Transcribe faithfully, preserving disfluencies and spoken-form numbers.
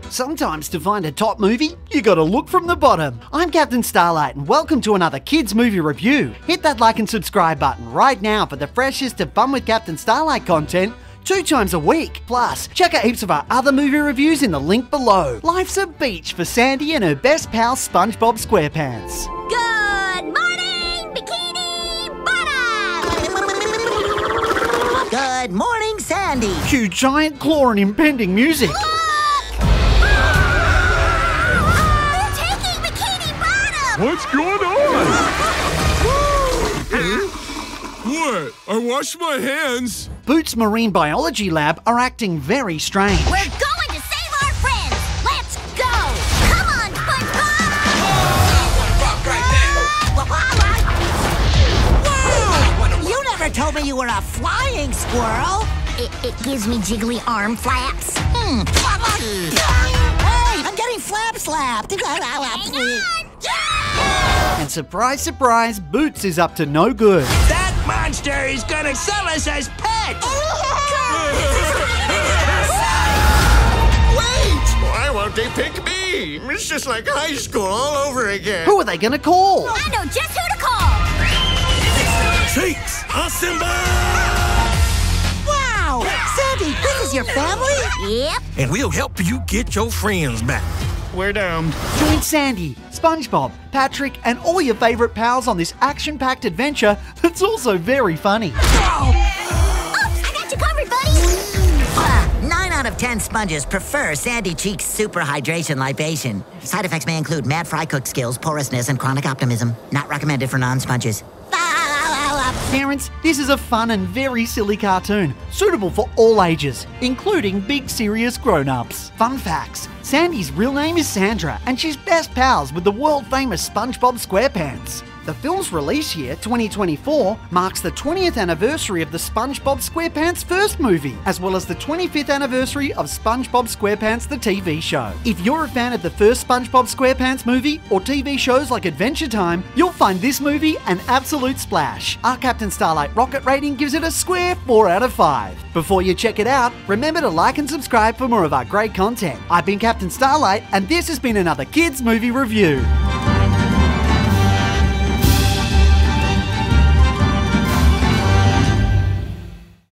Sometimes to find a top movie, you gotta look from the bottom. I'm Captain Starlight and welcome to another kids movie review. Hit that like and subscribe button right now for the freshest of Fun with Captain Starlight content two times a week. Plus, check out heaps of our other movie reviews in the link below. Life's a beach for Sandy and her best pal SpongeBob SquarePants. Good morning, Bikini Bottom! Good morning, Sandy. Cue giant claw and impending music. Look! They're taking Bikini Bottom! What's going on? What? I washed my hands. Boots' marine biology lab are acting very strange. We're going to save our friends! Let's go! Come on, SpongeBob! Whoa! You never told me you were a flying squirrel. It, it gives me jiggly arm flaps. Hmm. Hey, I'm getting flap slapped. Hang on! And surprise, surprise, Boots is up to no good. That monster is gonna sell us as pets! Wait! Why won't they pick me? It's just like high school all over again. Who are they gonna call? I know just who to call! Treats! Awesome! Wow! Sandy, this is your family? Yep. And we'll help you get your friends back. We're down. Join Sandy, SpongeBob, Patrick, and all your favorite pals on this action-packed adventure that's also very funny. Oops, I got you covered, buddy! Uh, nine out of ten sponges prefer Sandy Cheek's super hydration libation. Side effects may include mad fry cook skills, porousness, and chronic optimism. Not recommended for non-sponges. Parents, this is a fun and very silly cartoon, suitable for all ages, including big serious grown-ups. Fun facts: Sandy's real name is Sandra, and she's best pals with the world-famous SpongeBob SquarePants. The film's release year, twenty twenty-four, marks the twentieth anniversary of the SpongeBob SquarePants first movie, as well as the twenty-fifth anniversary of SpongeBob SquarePants the T V show. If you're a fan of the first SpongeBob SquarePants movie, or T V shows like Adventure Time, you'll find this movie an absolute splash. Our Captain Starlight rocket rating gives it a square four out of five. Before you check it out, remember to like and subscribe for more of our great content. I've been Captain Starlight, and this has been another kids movie review.